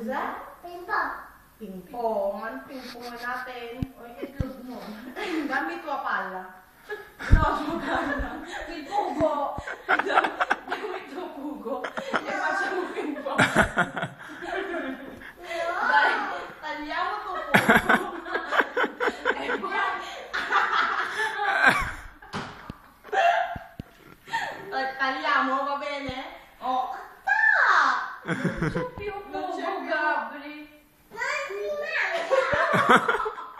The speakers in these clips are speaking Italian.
Cos'è? Ping pong. Ping pong. Ano ping pong natin? O yung itlog mo. Gamit tua palla. No, tua palla. Il pugo. Gamit tua pugo. E facciamo ping pong. Dai, tagliamo tuo pugo. E poi... Tagliamo, va bene? Oh, non c'è più pugo, Gabri. Non si mangia.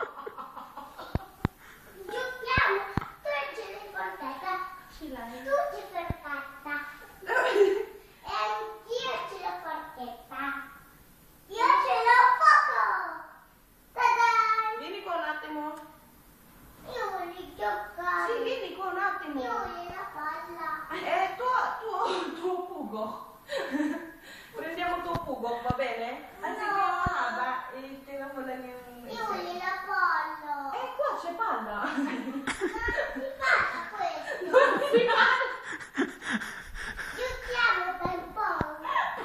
Giochiamo. Tu ce l'hai portata. Ce l'hai? Tu ce l'hai portata. E anch'io ce l'ho portata. Io ce l'ho poco. Ta-da! Vieni qua un attimo. Io voglio giocare. Sì, vieni qua un attimo. Io voglio la palla. Tuo pugo. Prendiamo tuo pugo, va bene? Anziché No. palla e tiriamo la mia... Io voglio la palla. Qua c'è palla. Non si fa questo. Non si fa. Giochiamo per pong.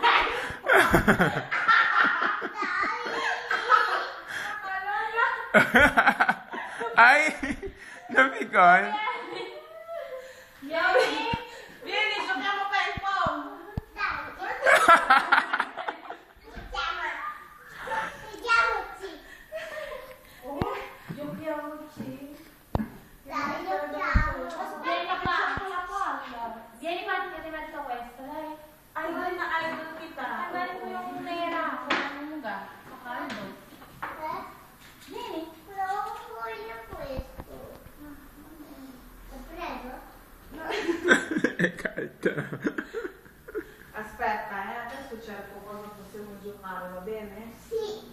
Dai. Ay, napikon. Vieni, vieni, giochiamo per il pong. Giochiamoci. Dai, giochiamo. Vieni qua, c'è la palla. Vieni qua, ti metto questo, dai. Hai due chitarre. Guarda yung nera, kung munga. Sa caldo. Vieni. Non voglio questo. Lo prendo? È caldo. Aspetta, adesso cerco cosa possiamo giocare, va bene? Sì.